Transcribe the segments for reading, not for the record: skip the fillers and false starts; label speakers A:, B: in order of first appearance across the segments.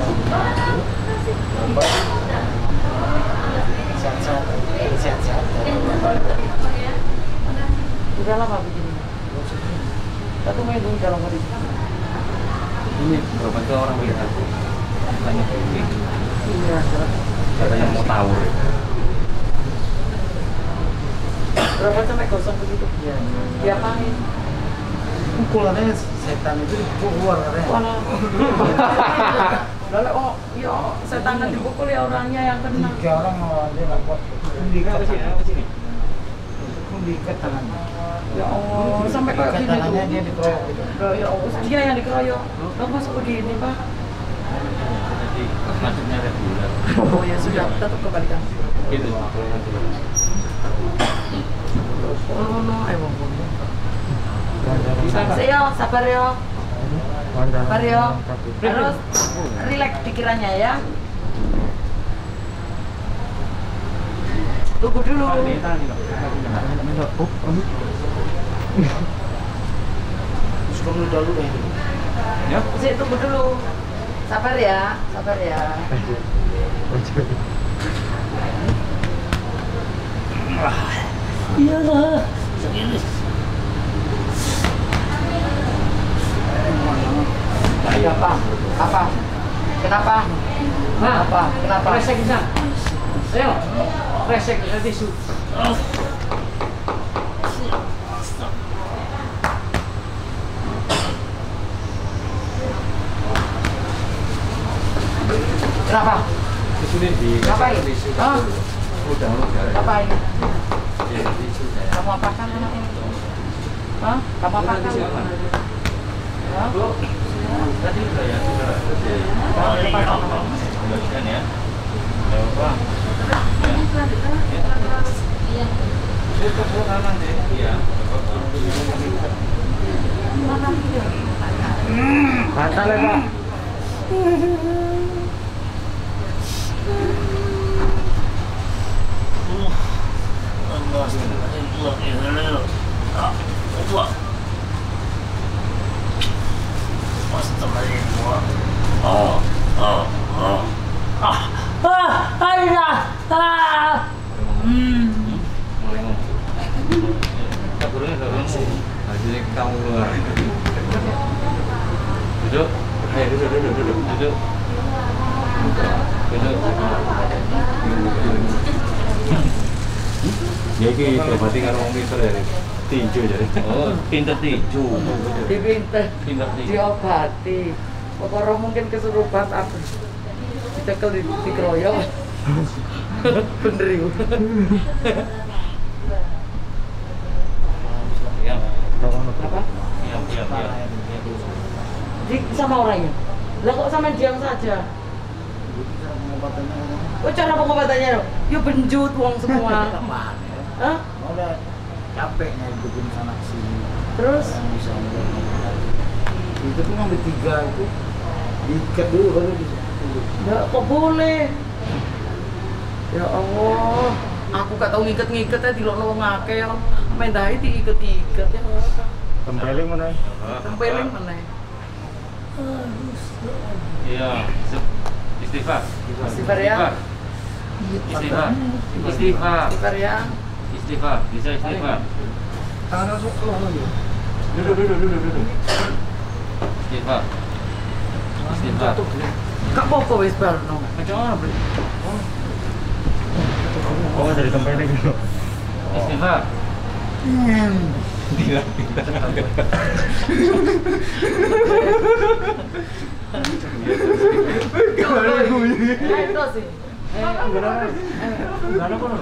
A: Sehat-sehat.
B: Udah lama begini. Satu minggu udah lama di sini.
C: Ini berapa tuh orang melihat aku? Tanya ini.
B: Iya,
C: Katanya mau tahu.
B: berapa sampai gosong begitu? Iya. Diapain?
A: Pukulannya setan itu dipukul katanya.
B: Mana? Lalu oh, iya setan dipukul ya orangnya yang kena.
A: 3 orang malah dia nggak kuat. Diikat tangannya. Diikat tangannya.
B: Ya Allah, sampai kayak gini
A: Tangannya
B: tuh.
A: dia dikeroyok gitu.
B: Ya Allah, dia yang dikeroyok. Lo masuk begini, Pak?
C: Jadi macamnya reguler.
B: Oh ya sudah, tetap kebalikan.
C: Gitu.
B: Oh no, ayo bang. Saya sabar yo. Sabar yo. Harus relax pikirannya ya. Tunggu dulu.
A: Terus kamu dulu deh.
C: Ya.
B: Sih tunggu dulu. Sabar ya, sabar ya. Iya lah. Apa? Apa? Kenapa? Apa? Kenapa?
D: Resek bisa. Ayo. Resek ada tisu.
B: Kenapa?
C: Di sini di
B: Ngapain?
C: tisu.
B: Hah?
C: Udah.
B: Ngapain?
C: Iya, tisu saya.
B: Kamu apakan anak ini? Hah? Kamu apakan? Hah?
C: Tadi udah ya, sudah. Kembalikan ya. Ya, Pak. Ya. Itu kanan deh. Iya.
A: Batal ya, Pak.
C: Hasilnya kamu keluar. Duduk. Ayo duduk. Duduk. Ya iki berarti karo wong pinter ya. Tinju jadi. Oh, pinter tinju.
B: Dipinter,
C: Pinter tinju.
B: diobati. Pokoknya mungkin kesurupan apa? Dicekel dikeroyok. Bener itu.
C: Diam.
B: Apa?
C: Diam.
B: Di sama orangnya. Lah kok sama diam saja? Oh cara pengobatannya loh? Ya benjut wong semua. Hah?
A: Udah capeknya bikin sana sini.
B: Terus?
A: Itu pun ngambil 3 itu diikat dulu baru bisa.
B: Ya kok boleh? Ya Allah, aku gak tau ngiket-ngiket ya di wong akeh ya. Mendahi diiket-iket ya.
A: Tempeling mana?
B: Tempeling meneh.
C: Iya. Istighfar.
B: Istighfar ya.
C: Istighfar.
B: Istighfar ya.
C: Istighfar. Bisa istighfar.
A: Tangan langsung keluar lagi.
C: Duduk. Istighfar.
B: Kak popo wis barno.
C: Macam mana beli?
A: Oh, dari tempeling gitu.
C: Istighfar. Tidak.
B: Ayo sih.
C: Gimana kok?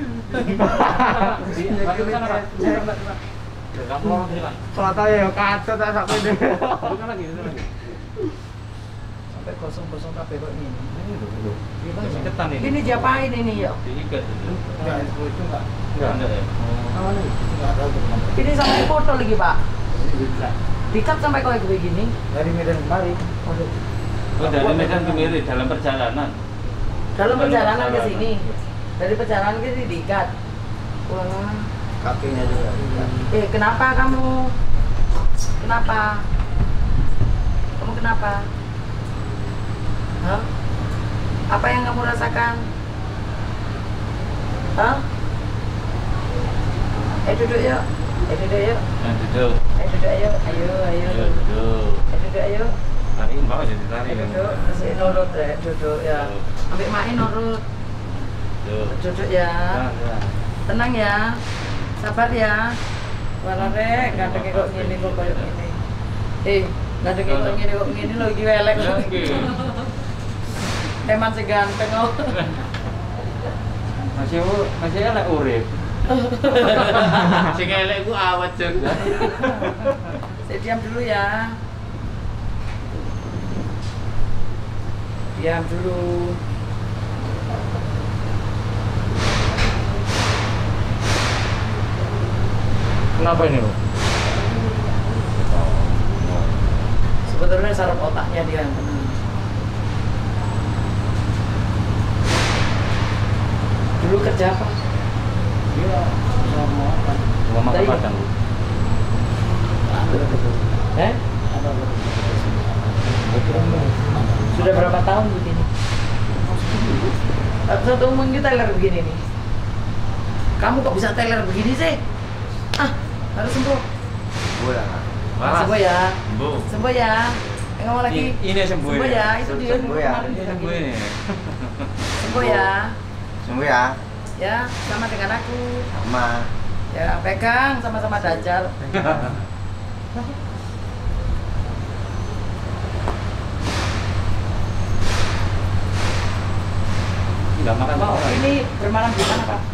A: Pelata ya kaca tak sampai deh.
C: Sampai kosong kafe kok ini. Ini ketan ini.
B: Ini diapain ini ya?
C: Diikat.
A: Enggak, itu enggak.
C: Enggak ya.
A: Enggak tahu kenapa.
B: Ini sampai foto lagi pak.
A: Enggak.
B: Dikat sampai kayak begini.
A: Dari Medan kemari.
C: Oh, dari Medan ke Miri dalam perjalanan.
B: Dalam perjalanan ke sini. Dari perjalanan ke sini dikat. Wah.
A: Kakinya juga.
B: Kenapa kamu? Kenapa? Kamu kenapa? Hah? Apa yang kamu rasakan? Hah? Duduk yuk. Duduk yuk.
C: Duduk.
B: Duduk yuk. Ayo.
C: Duduk.
B: Duduk yuk.
C: Tariin mau jadi tarik.
B: Duduk. Masih nurut ya. Duduk ya. Ambil main nurut. Duduk ya. Tenang ya. Sabar ya. Warare, gandengnya kok gini kok kayak gini. Gandengnya kok gini lo lagi welek. Teman seganteng kok.
C: Masih elek urip. Sing elek ku awet cek.
B: Saya diam dulu ya. Diam dulu.
C: Kenapa ini lo?
B: Sebetulnya saraf otaknya dia yang kena. Dulu kerja apa?
C: Dia sama makan padang.
B: Sudah berapa tahun begini? Satu minggu teler begini nih. Kamu kok bisa teler begini sih? Harus sembuh.
C: Sembuh ya.
B: Sembuh ya.
C: Sembuh.
B: Sembuh ya. Ngomong lagi.
C: Ini sembuh.
B: Sembuh ya. Itu dia.
A: Sembuh ya.
C: Sembuh ini.
B: Sembuh ya.
A: Sembuh ya.
B: Ya, sama dengan aku.
A: Sama.
B: Ya, pegang sama-sama Dajjal.
C: Enggak makan.
B: Ini bermalam di mana, Pak?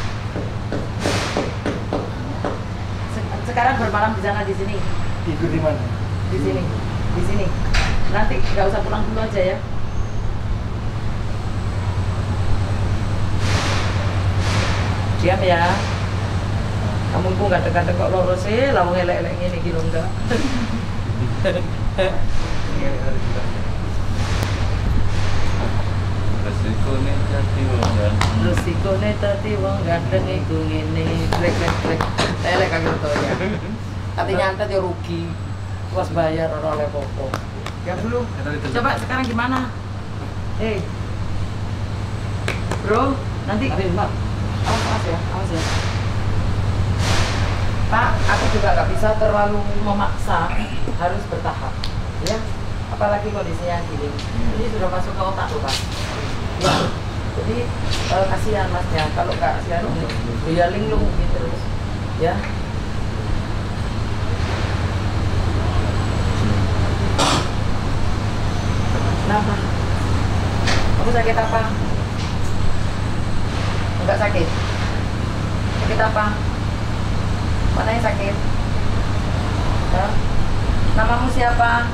B: Sekarang bermalam di sana, di sini.
A: Tidur di mana?
B: Di sini. Di sini. Nanti nggak usah pulang dulu aja ya. Diam ya. Kamu pun kadang-kadang kok loro sih, lawang elek-elek ngene iki lho enggak.
C: Resikone dadi wong ganteng.
B: Resikone dadi wong ganteng iku ngene, blek. Elek kagak to ya. Tapi nyantet ya rugi. Puas bayar ora oleh popo. Ya dulu. Coba sekarang gimana? Bro, nanti awas ya. Pak, aku juga nggak bisa terlalu memaksa, harus bertahap, ya. Apalagi kondisinya gini, ini sudah masuk ke otak tuh Pak. Ya, jadi kasihan Masnya, kalau nggak kasihan, ya linglung gitu terus, ya. Kenapa? Kamu sakit apa? Enggak sakit? Sakit apa? Mana yang sakit? Hah? Namamu siapa?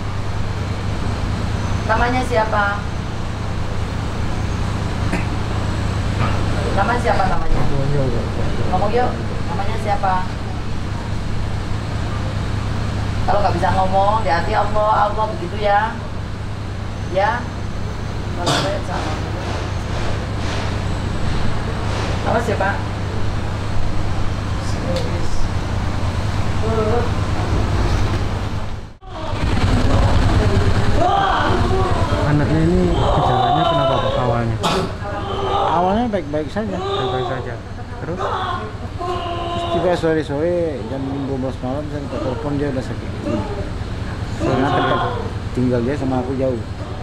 B: Namanya siapa? Namanya siapa namanya? Ngomong yuk. Namanya siapa? Kalau nggak bisa ngomong, di hati Allah begitu ya. Ya. Kalau saya salah. Apa siapa?
E: Anaknya ini gejalanya kenapa Pak awalnya?
F: Awalnya baik-baik saja.
E: Baik-baik saja. Terus
F: Juga sore-sore jam 12 malam saya minta telepon dia udah sakit. Karena tempat tinggal dia sama aku jauh.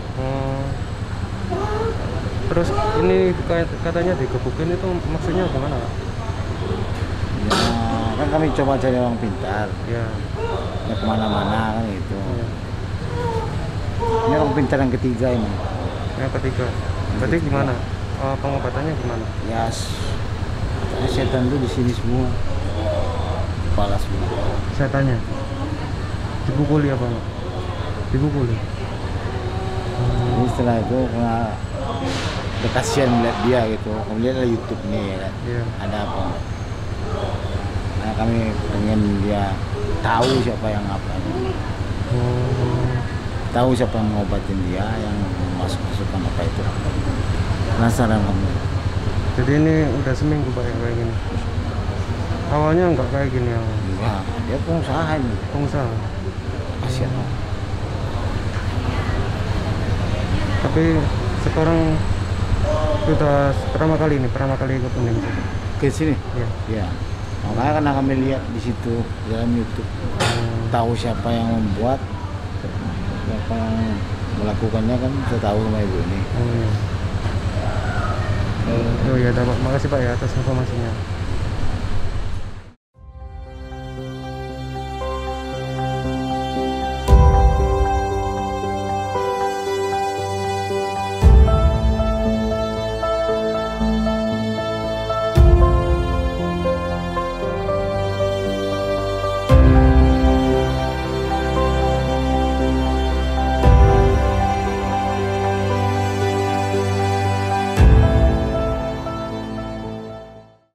E: Terus ini katanya digebukin itu maksudnya gimana Pak?
F: Ya, kan kami coba cari orang pintar.
E: Ya.
F: Ya kemana-mana kan gitu.
E: Ya.
F: Ini orang pintar yang ketiga ini.
E: Yang ketiga. Berarti gimana? Pengobatannya gimana?
F: Ya, katanya setan itu di sini semua. Kepala semua.
E: Setannya dipukuli apa Pak? Dipukuli.
F: Jadi setelah itu karena udah kasihan melihat dia gitu. Kemudian ada YouTube nih ya kan.
E: Iya.
F: Ada apa? Nah kami pengen dia tahu siapa yang apa. Tahu siapa yang mengobatin dia, yang masuk-masukkan apa itu. Penasaran kamu.
E: Jadi ini udah seminggu Pak kayak gini. Awalnya nggak kayak gini ya.
F: Enggak, dia pengusaha ini.
E: Pengusaha.
F: Kasihan.
E: Tapi sekarang sudah pertama kali ke Kuning.
F: Ke sini.
E: Ya.
F: Ya. Makanya kan kami lihat di situ dalam YouTube. Tahu siapa yang membuat, siapa yang melakukannya kan saya tahu sama ibu ini.
E: Oh ya, dapat. Makasih Pak ya atas informasinya.